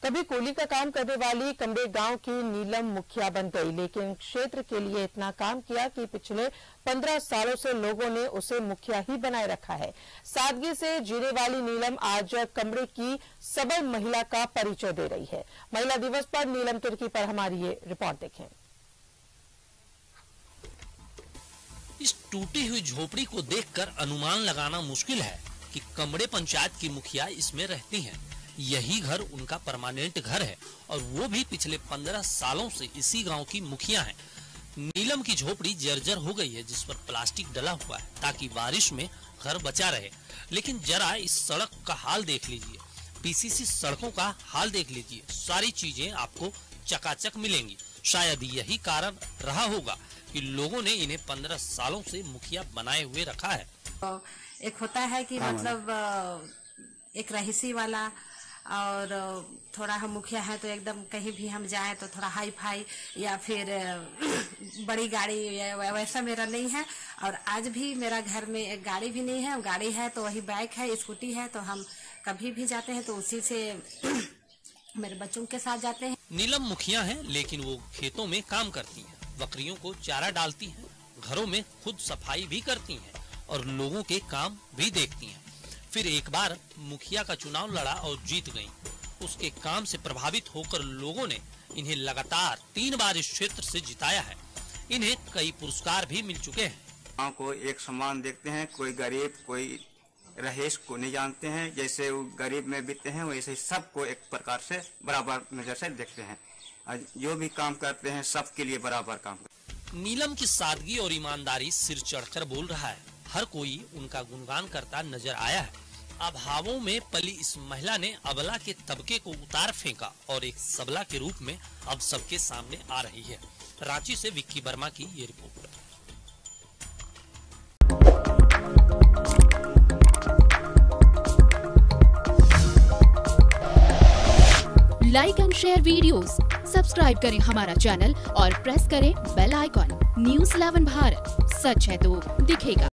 कभी कूली का काम करने वाली कमरे गांव की नीलम मुखिया बन गई, लेकिन क्षेत्र के लिए इतना काम किया कि पिछले 15 सालों से लोगों ने उसे मुखिया ही बनाए रखा है। सादगी से जीने वाली नीलम आज कमरे की सबल महिला का परिचय दे रही है। महिला दिवस पर नीलम तिर्की पर हमारी ये रिपोर्ट देखें। इस टूटी हुई झोपड़ी को देखकर अनुमान लगाना मुश्किल है कि कमरे पंचायत की मुखिया इसमें रहती हैं। यही घर उनका परमानेंट घर है और वो भी पिछले 15 सालों से इसी गांव की मुखिया हैं। नीलम की झोपड़ी जर्जर हो गई है, जिस पर प्लास्टिक डला हुआ है ताकि बारिश में घर बचा रहे। लेकिन जरा इस सड़क का हाल देख लीजिए, पीसीसी सड़कों का हाल देख लीजिए। सारी चीजें आपको चकाचक मिलेंगी। शायद यही कारण रहा होगा कि लोगों ने इन्हें 15 सालों से मुखिया बनाए हुए रखा है। एक होता है कि मतलब एक रहीसी वाला, और थोड़ा हम मुखिया है तो एकदम कहीं भी हम जाए तो थोड़ा हाई फाई या फिर बड़ी गाड़ी वैसा मेरा नहीं है। और आज भी मेरा घर में एक गाड़ी भी नहीं है, गाड़ी है तो वही बाइक है, स्कूटी है, तो हम कभी भी जाते हैं तो उसी से मेरे बच्चों के साथ जाते हैं। नीलम मुखिया हैं, लेकिन वो खेतों में काम करती हैं, बकरियों को चारा डालती हैं, घरों में खुद सफाई भी करती हैं और लोगों के काम भी देखती हैं। फिर एक बार मुखिया का चुनाव लड़ा और जीत गईं। उसके काम से प्रभावित होकर लोगों ने इन्हें लगातार 3 बार इस क्षेत्र से जिताया है। इन्हें कई पुरस्कार भी मिल चुके हैं। गाँव को एक समान देखते हैं, कोई गरीब कोई रहीस को नहीं जानते हैं। जैसे वो गरीब में बीतते हैं वैसे सबको एक प्रकार से बराबर नजर से देखते हैं। जो भी काम करते हैं सबके लिए बराबर काम करते हैं। नीलम की सादगी और ईमानदारी सिर चढ़कर बोल रहा है। हर कोई उनका गुणगान करता नजर आया है। अभावों में पली इस महिला ने अबला के तबके को उतार फेंका और एक सबला के रूप में अब सबके सामने आ रही है। रांची से विक्की वर्मा की ये report. Like and share videos, subscribe करें हमारा चैनल और प्रेस करें बेल आइकॉन। न्यूज़ 11 भारत, सच है तो दिखेगा।